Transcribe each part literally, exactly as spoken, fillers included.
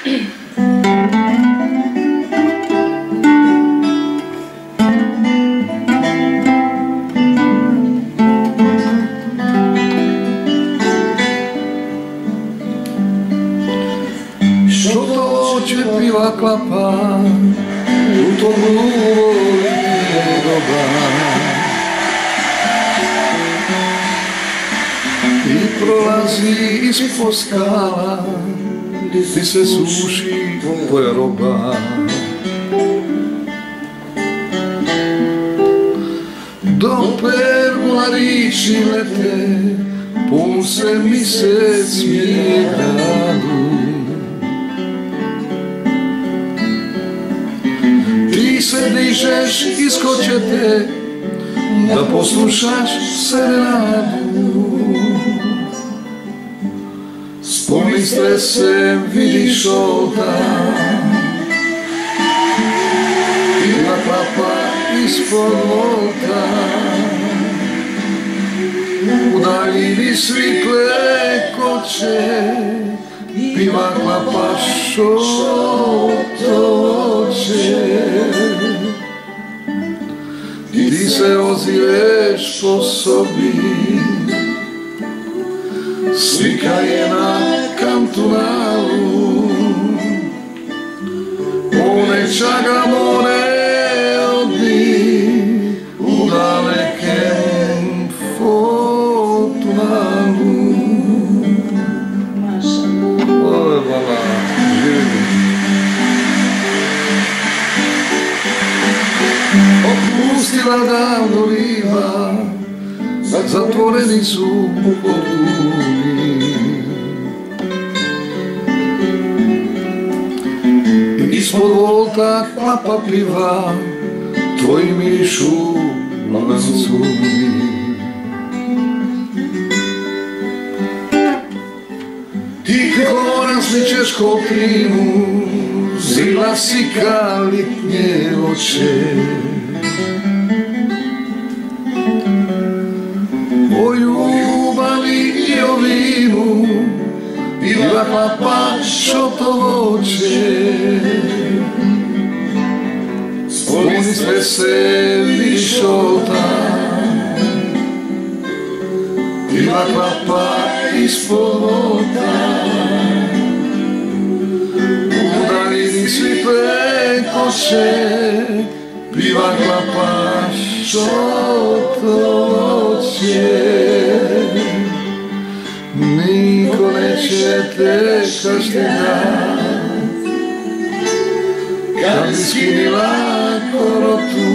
Što to oče piva klapa u tom luvoli doba i prolazi ispod skala gdje se suši tvoja roba. Do pergula riči lete, pun se misec smije gradu. Ti se dižeš iz kočete da poslušaš serenadu. Spomni se, vidiš oltar, piva klapa ispod volta. U daljini svitle koče, piva klapa šotoče. Ti se ozireš po sobi, slika je na kantunalu. One čaga more odbi u dalekem Fortunalu. Ove bala, živim. Opustila davno riva, zatvoreni su potuni. Ispod volta klapa piva, tvoji mišu lancuni. Ti kako različeš ko klimu, zila si kalitnje oče. O ljubavi i o vinu, piva klapa šotovoće. Spomni se, vidiš oltar, piva klapa ispod volta. U daljini svitle koče, piva klapa šotovoće. Niko neće te kažnjavati kad bi skinila korotu.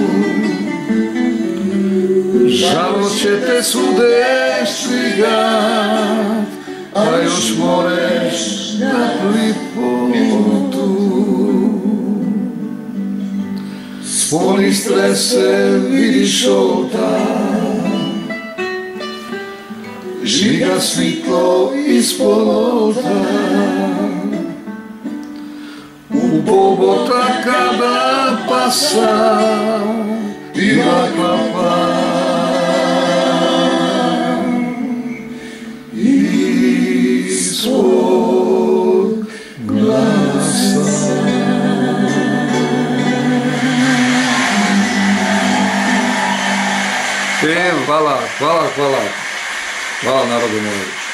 Žalo će te svude strigat, a još moreš da priputu. Spomni se, vidiš oltar, žiga svitlo ispod volta. U bobota kada pasa, piva klapa ispod glasa. Hvala, hvala, hvala. Hvala narodu moju.